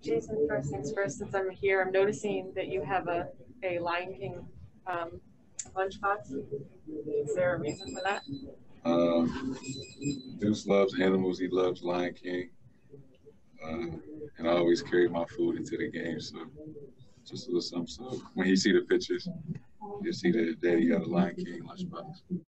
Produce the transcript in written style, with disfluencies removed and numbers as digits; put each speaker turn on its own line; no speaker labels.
Jayson, first things first, since I'm here, I'm noticing that you have a Lion King lunchbox. Is there a reason for that?
Deuce loves animals. He loves Lion King. And I always carry my food into the game, so just a little something. So when he see the pictures, you'll see that Daddy got a Lion King lunchbox.